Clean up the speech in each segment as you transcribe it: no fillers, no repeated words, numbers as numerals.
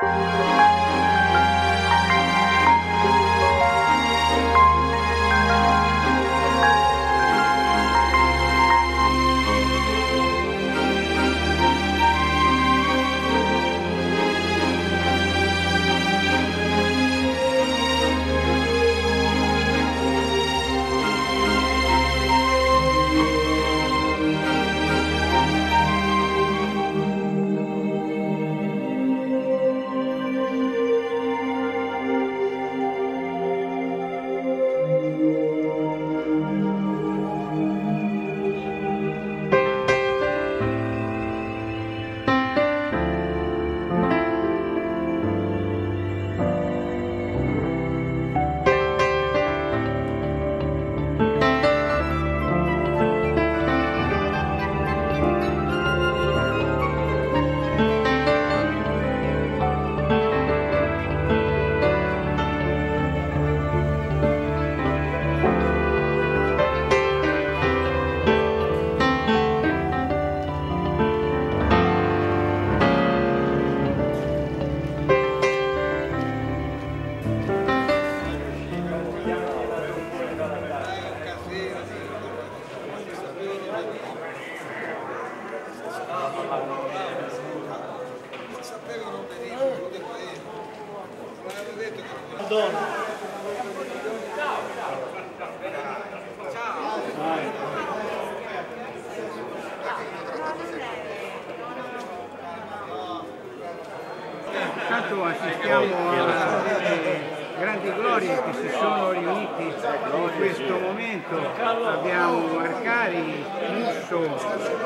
Intanto assistiamo a grandi glorie che si sono riuniti in questo momento. Abbiamo Arcari, Musso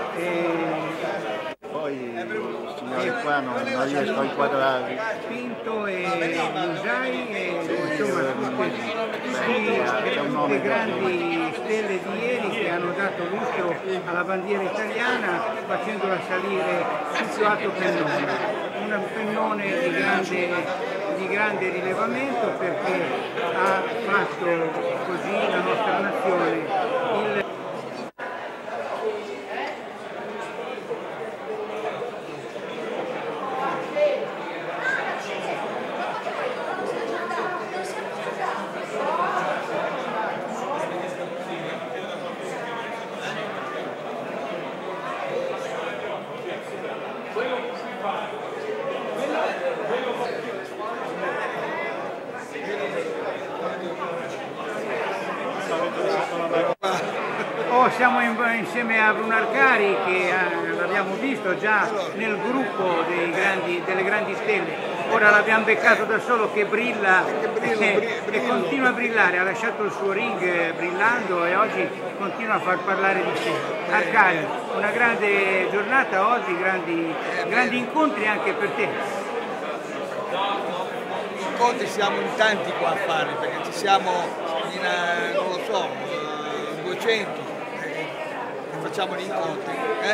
poi il signore qua non riesco a inquadrarli. Pinto e Musai e insomma tutte grandi stelle di ieri che hanno dato lustro alla bandiera italiana facendola salire sul più alto pennone. Un pennone di grande rilevamento perché ha fatto così la nostra nazione siamo insieme a Bruno Arcari che l'abbiamo visto già nel gruppo delle grandi stelle. Ora l'abbiamo beccato da solo che brilla e continua a brillare, ha lasciato il suo ring brillando e oggi continua a far parlare di sé. Arcari, una grande giornata oggi, grandi incontri anche per te. Incontri siamo in tanti qua a farli perché ci siamo non lo so, 200. Facciamo gli incontri.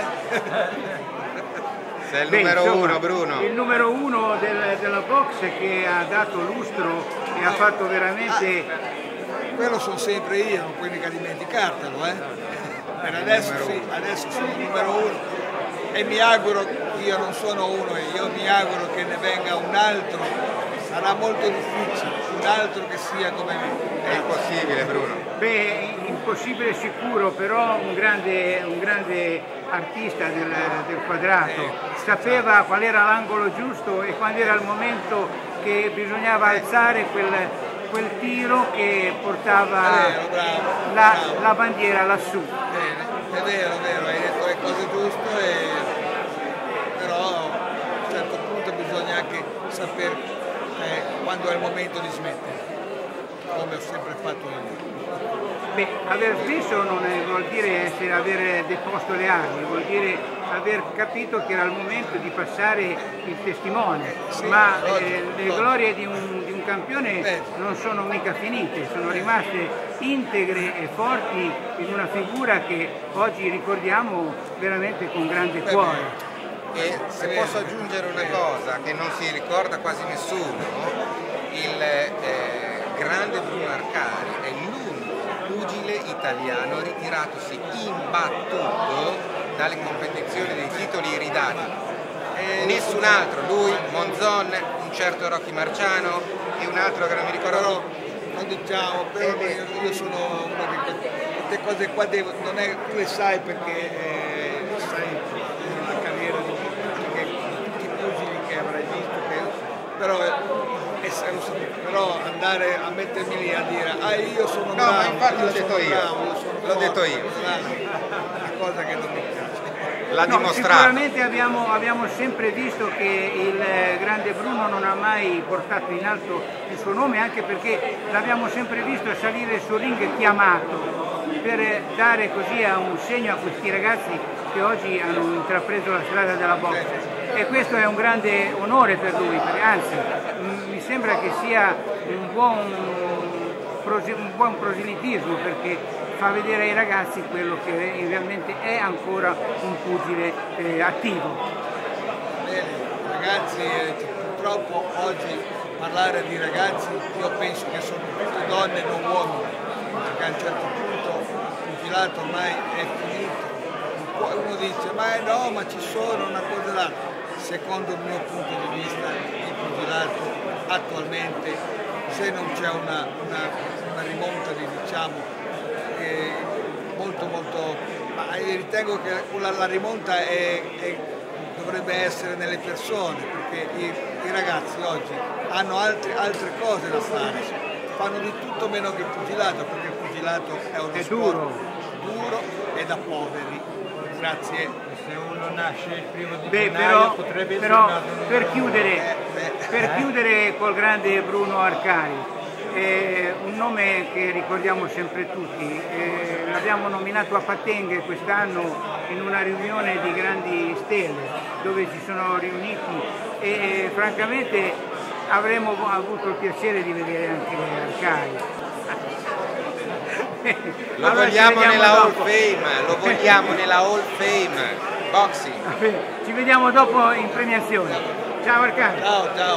Sei il numero uno, Bruno. Il numero uno della box che ha dato lustro e ha fatto veramente... quello sono sempre io, non puoi mica dimenticartelo. Per adesso sì, adesso sono il numero uno e mi auguro, io non sono uno, io mi auguro che ne venga un altro, sarà molto difficile, un altro che sia come me. È impossibile, Bruno. Beh, impossibile sicuro, però un grande artista del quadrato, sapeva qual era l'angolo giusto e quando era il momento che bisognava alzare quel tiro che portava la bandiera lassù. Bene, è vero, hai detto le cose giuste, però a un certo punto bisogna anche sapere quando è il momento di smettere, come ho sempre fatto io. Beh, aver smesso non vuol dire aver deposto le armi, vuol dire aver capito che era il momento di passare il testimone, sì, ma le glorie di un campione non sono mica finite, sono rimaste integre e forti in una figura che oggi ricordiamo veramente con grande cuore. E se posso aggiungere una cosa che non si ricorda quasi nessuno, il grande Bruno Arcari è l'unico pugile italiano ritiratosi imbattuto dalle competizioni dei titoli iridati. Nessun altro, lui, Monzon, un un certo Rocky Marciano e un altro che non mi ricordo. Però non diciamo, però io sono uno che queste cose qua non è, tu le sai perché sai la carriera di tutti i pugili che avrai visto, però però andare a mettermi lì a dire io sono bravo, ma infatti l'ho detto io, è una cosa che non mi piace. L'ha dimostrato. Sicuramente abbiamo sempre visto che il grande Bruno non ha mai portato in alto il suo nome, anche perché l'abbiamo sempre visto salire sul ring chiamato per dare così un segno a questi ragazzi che oggi hanno intrapreso la strada della boxe. E questo è un grande onore per lui, anzi mi sembra che sia un buon proselitismo, perché fa vedere ai ragazzi quello che realmente è ancora un pugile attivo. Bene, ragazzi, purtroppo oggi parlare di ragazzi, io penso che sono tutte donne e non uomini, perché a un certo punto il pugilato ormai è finito. Uno dice ma ci sono una cosa là. Secondo il mio punto di vista il pugilato attualmente, se non c'è una rimonta di ma ritengo che la rimonta dovrebbe essere nelle persone, perché i ragazzi oggi hanno altre cose da fare, fanno di tutto meno che il pugilato, perché il pugilato è uno sport duro e da poveri. Grazie. Se uno nasce il primo di gennaio potrebbe essere per chiudere col grande Bruno Arcari, un nome che ricordiamo sempre tutti, l'abbiamo nominato a Patenghe quest'anno in una riunione di grandi stelle dove si sono riuniti e francamente avremmo avuto il piacere di vedere anche Arcari. Lo vogliamo nella Hall of Fame, lo vogliamo nella Hall of Fame boxing. Ci vediamo dopo in premiazione. Ciao Arcari. Ciao.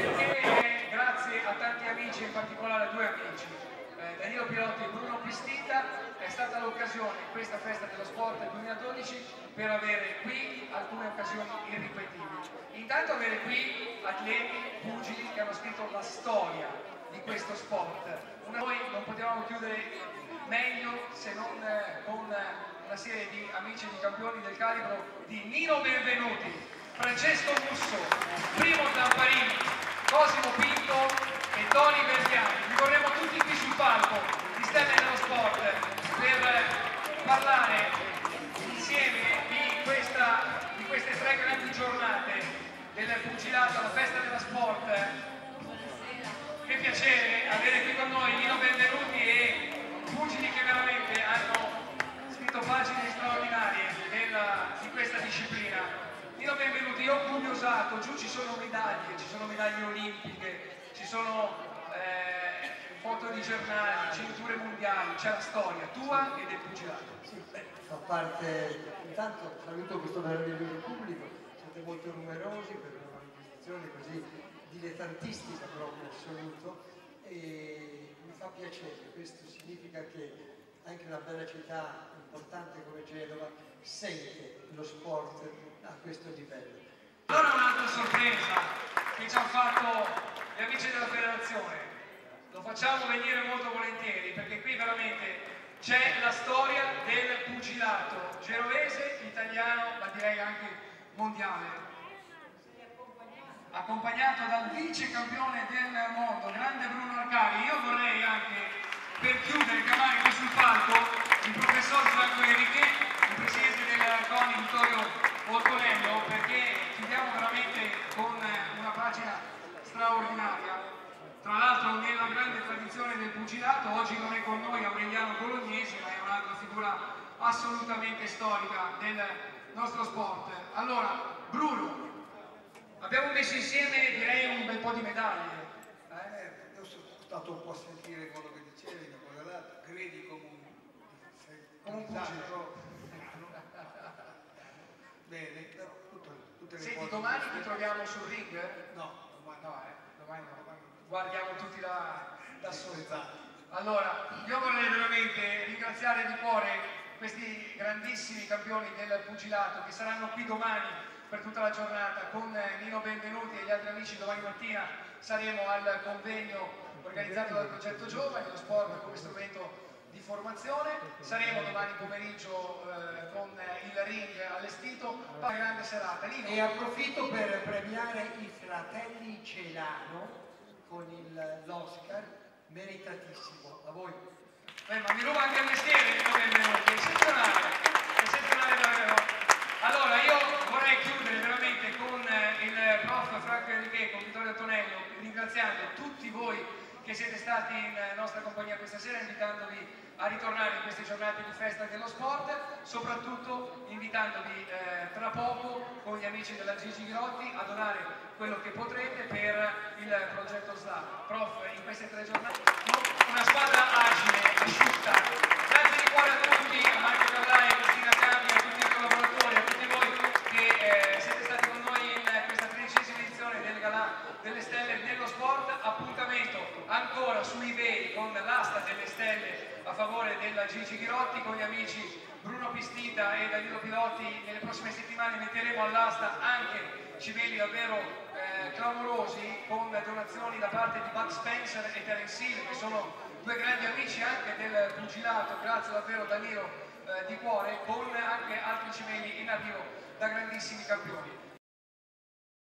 Grazie a tanti amici, in particolare a due amici, Danilo Pirotti e Bruno Pistita. È stata l'occasione in questa festa dello sport 2012 per avere qui alcune occasioni irripetibili. Intanto avere qui atleti, pugili che hanno scritto la storia di questo sport. Noi non potevamo chiudere meglio se non con una serie di amici e di campioni del calibro di Nino Benvenuti, Francesco Musso, Primo Zamparini, Cosimo Pinto e Tony Verdiani. Li vorremmo tutti qui sul palco di Stelle dello Sport per parlare insieme di queste tre grandi giornate del pugilato, la festa dello sport. Che piacere avere qui con noi Nino Benvenuti e pugili che veramente hanno scritto pagine straordinarie di questa disciplina. Nino Benvenuti, io ho curiosato, giù ci sono medaglie olimpiche, ci sono foto di giornali, cinture mondiali, c'è la storia tua e del pugilato. Sì, fa parte, intanto saluto questo meraviglioso pubblico, siete molto numerosi per una manifestazione così dilettantistica proprio in assoluto, e mi fa piacere. Questo significa che anche una bella città importante come Genova sente lo sport a questo livello. Allora un'altra sorpresa che ci hanno fatto gli amici della federazione, lo facciamo venire molto volentieri perché qui veramente c'è la storia del pugilato genovese, italiano, ma direi anche mondiale. Accompagnato dal vice campione del mondo, grande Bruno Arcari. Io vorrei anche, per chiudere, chiamare qui sul palco il professor Franco Enrique, il presidente del CONI Vittorio Ortonello, perché chiudiamo veramente con una pagina straordinaria. Tra l'altro nella grande tradizione del pugilato, oggi non è con noi Aureliano Bolognesi, ma è un'altra figura assolutamente storica del nostro sport. Allora, Bruno, abbiamo messo insieme, direi, un bel po' di medaglie. Io sono stato un po' a sentire quello che dicevi, una cosa là, credi come un pugile. Bene, però tutte le Senti, cose. domani ti troviamo sul ring? No, domani no. Guardiamo tutti da sotto. Allora, io vorrei veramente ringraziare di cuore questi grandissimi campioni del pugilato che saranno qui domani per tutta la giornata. Con Nino Benvenuti e gli altri amici domani mattina saremo al convegno organizzato dal Progetto Giovani, lo sport come strumento di formazione. Saremo domani pomeriggio con il ring allestito, una grande serata. Nino. E approfitto per premiare i fratelli Celano con l'Oscar, meritatissimo. A voi. Ma mi ruba anche il mestiere, Nino Benvenuti, eccezionale davvero. Allora io vorrei chiudere veramente con il prof Franco Enrique, con Vittorio Tonello, ringraziando tutti voi che siete stati in nostra compagnia questa sera, invitandovi a ritornare in queste giornate di festa dello sport, soprattutto invitandovi tra poco con gli amici della Gigi Grotti a donare quello che potrete per il progetto SLA. Prof, in queste 3 giornate una squadra agile, asciutta. Grazie di cuore a tutti, a Marco Callai, a Cristina Cambi, a tutti i collaboratori, a tutti voi che siete stati con noi in questa 13ª edizione del Galà delle Stelle nello Sport. Appuntamento ancora su eBay con l'asta delle stelle a favore della Gigi Ghirotti, con gli amici Bruno Pistita e Danilo Pilotti. Nelle prossime settimane metteremo all'asta anche cimeli davvero clamorosi, con donazioni da parte di Bud Spencer e Terence Hill, che sono 2 grandi amici anche del pugilato. Grazie davvero Danilo di cuore, con anche altri cimeli in arrivo da grandissimi campioni.